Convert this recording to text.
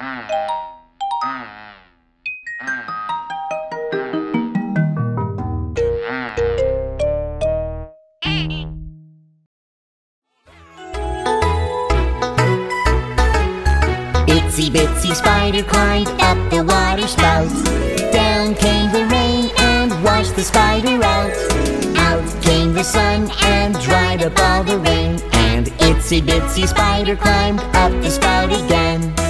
Itsy bitsy spider climbed up the water spout. Down came the rain and washed the spider out. Out came the sun and dried up all the rain. And itsy bitsy spider climbed up the spout again.